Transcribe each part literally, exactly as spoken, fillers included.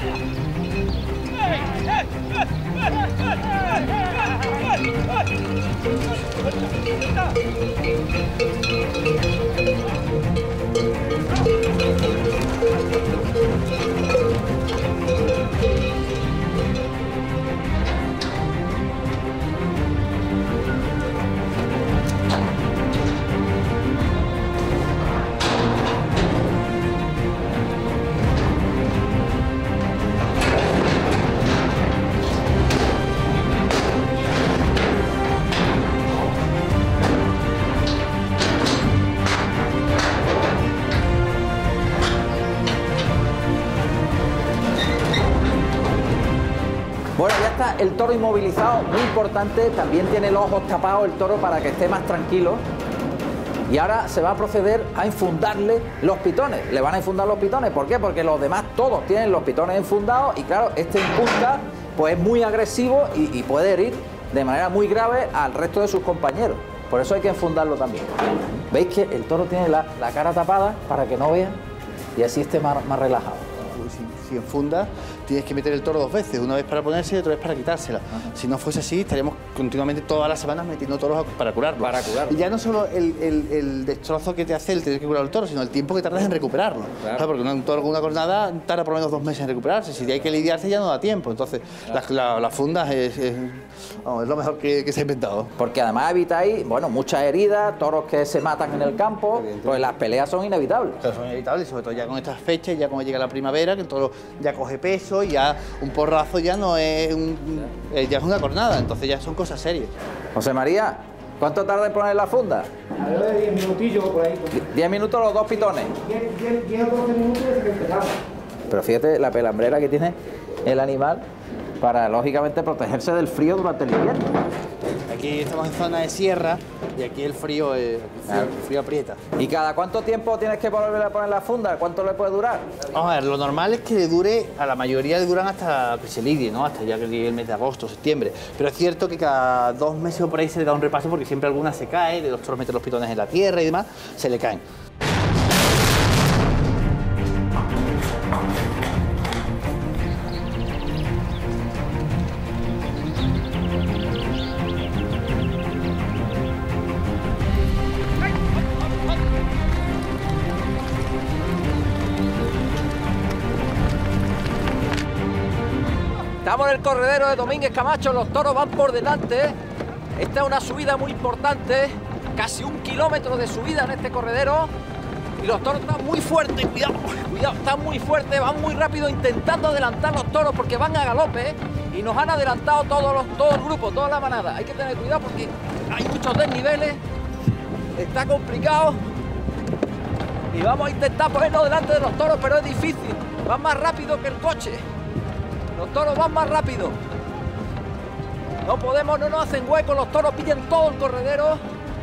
Bueno, ya está el toro inmovilizado, muy importante, también tiene los ojos tapados el toro para que esté más tranquilo. Y ahora se va a proceder a enfundarle los pitones. Le van a enfundar los pitones, ¿por qué? Porque los demás todos tienen los pitones enfundados y claro, este en punta pues es muy agresivo y, y puede herir de manera muy grave al resto de sus compañeros. Por eso hay que enfundarlo también. ¿Veis que el toro tiene la, la cara tapada para que no vea y así esté más, más relajado? Si, si enfunda, tienes que meter el toro dos veces, una vez para ponerse y otra vez para quitársela. Ajá. Si no fuese así, estaríamos continuamente todas las semanas metiendo toros para curarlo. Para curarlo. Y ya no solo el, el, el destrozo que te hace el tener que curar el toro, sino el tiempo que tardas en recuperarlo. Claro. ¿Sabes? Porque un toro con una cornada tarda por lo menos dos meses en recuperarse. Si hay que lidiarse ya no da tiempo. Entonces, claro, las la, la fundas es, es, vamos, es lo mejor que, que se ha inventado. Porque además evitáis, bueno, muchas heridas, toros que se matan en el campo, pues las peleas son inevitables. Claro, son inevitables, sobre todo ya con estas fechas, ya como llega la primavera, que el toro ya coge peso, ya un porrazo ya no es un, ya es una cornada, entonces ya son cosas serias. José María, ¿cuánto tarda en poner la funda? Alrededor de diez minutillos por ahí. diez minutos los dos pitones. diez o doce minutos desde que empezamos. Pero fíjate la pelambrera que tiene el animal para, lógicamente, protegerse del frío durante el invierno. Aquí estamos en zona de sierra y aquí el frío, eh, el frío, el frío aprieta. ¿Y cada cuánto tiempo tienes que volver a poner la funda? ¿Cuánto le puede durar? Vamos a ver, lo normal es que le dure, a la mayoría le duran hasta que se lidie, ¿no? Hasta ya que llegue el mes de agosto, septiembre. Pero es cierto que cada dos meses o por ahí se le da un repaso porque siempre alguna se cae, de los toros meten los pitones en la tierra y demás, se le caen. Estamos en el corredero de Domínguez Camacho, los toros van por delante. Esta es una subida muy importante, casi un kilómetro de subida en este corredero. Y los toros están muy fuertes, cuidado, cuidado, están muy fuertes, van muy rápido intentando adelantar los toros porque van a galope. Y nos han adelantado todos los, todo el grupo, toda la manada. Hay que tener cuidado porque hay muchos desniveles, está complicado. Y vamos a intentar ponernos delante de los toros, pero es difícil, van más rápido que el coche. Los toros van más rápido. No podemos, no nos hacen hueco, los toros pillan todo el corredero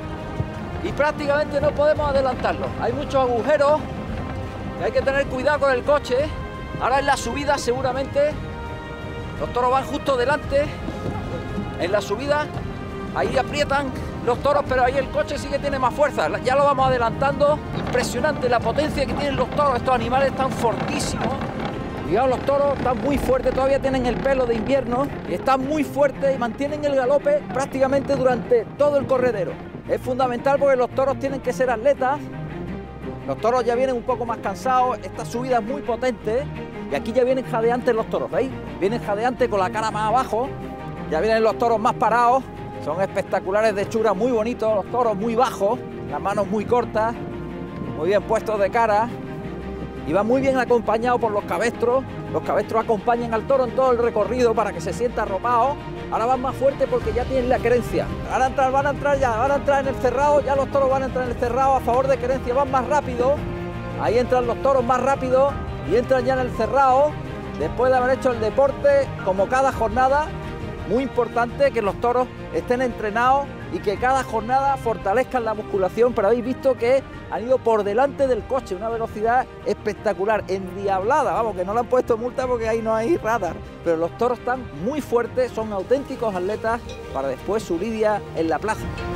y prácticamente no podemos adelantarlos. Hay muchos agujeros y hay que tener cuidado con el coche. Ahora en la subida seguramente los toros van justo delante. En la subida ahí aprietan los toros, pero ahí el coche sí que tiene más fuerza. Ya lo vamos adelantando. Impresionante la potencia que tienen los toros. Estos animales están fortísimos. Cuidado, los toros están muy fuertes, todavía tienen el pelo de invierno y están muy fuertes y mantienen el galope prácticamente durante todo el corredero. Es fundamental porque los toros tienen que ser atletas. Los toros ya vienen un poco más cansados, esta subida es muy potente y aquí ya vienen jadeantes los toros, ¿veis? Vienen jadeantes con la cara más abajo, ya vienen los toros más parados, son espectaculares de hechura, muy bonitos, los toros muy bajos, las manos muy cortas, muy bien puestos de cara. Y va muy bien acompañado por los cabestros. Los cabestros acompañan al toro en todo el recorrido para que se sienta arropado. Ahora van más fuertes porque ya tienen la querencia. Van a entrar, van a entrar ya, van a entrar en el cerrado. Ya los toros van a entrar en el cerrado a favor de querencia. Van más rápido. Ahí entran los toros más rápido y entran ya en el cerrado. Después de haber hecho el deporte, como cada jornada, muy importante que los toros estén entrenados y que cada jornada fortalezcan la musculación, pero habéis visto que han ido por delante del coche, una velocidad espectacular, endiablada, vamos, que no le han puesto multa porque ahí no hay radar, pero los toros están muy fuertes, son auténticos atletas para después su lidia en la plaza.